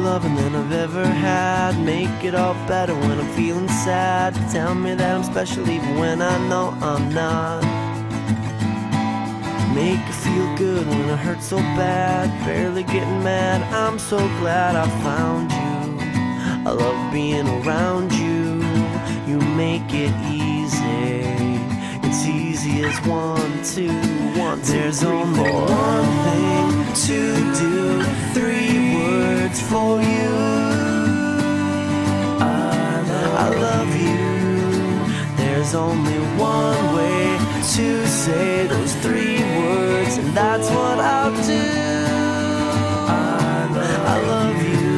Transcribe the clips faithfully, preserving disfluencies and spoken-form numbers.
loving than I've ever had. Make it all better when I'm feeling sad. Tell me that I'm special even when I know I'm not. Make it feel good when it hurts so bad. Barely getting mad, I'm so glad I found you. I love being around you. You make it easy. It's easy as one, two, one, two, There's three, only four. One thing to do. Three words for you. I love, I love you. There's only one way to say those three words, and that's what I'll do. I love, I love you.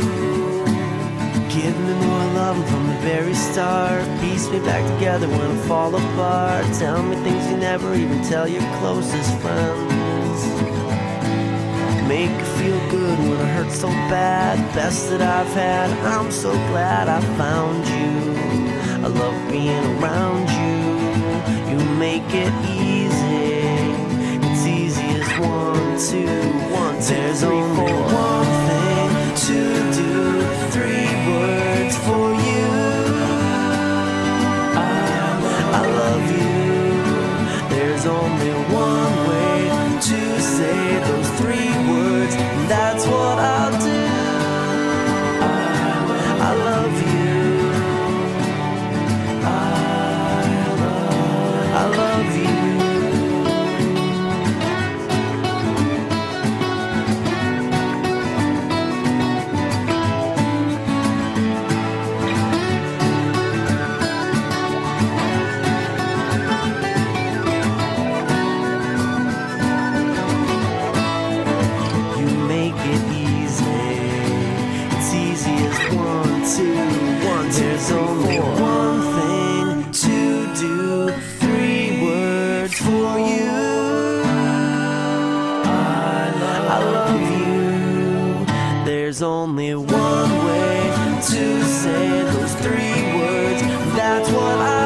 Give me more love from the very start. Piece me back together when I fall apart. Tell me things you never even tell your closest friends. Make it feel good when it hurts so bad. Best that I've had, I'm so glad I found you. I love being around you. You make it easy. It's easy as one, two, one, two, There's three, only four. One thing to do. Three words for you. I love, I love you. There's only one way to say those three words, and that's what I'll do. I love, I love you. I love you. You make it easy. It's easy as one, two, one, two, There's three, only four. One thing to do. For you, I love, I love you. There's only one way to say those three words. That's what I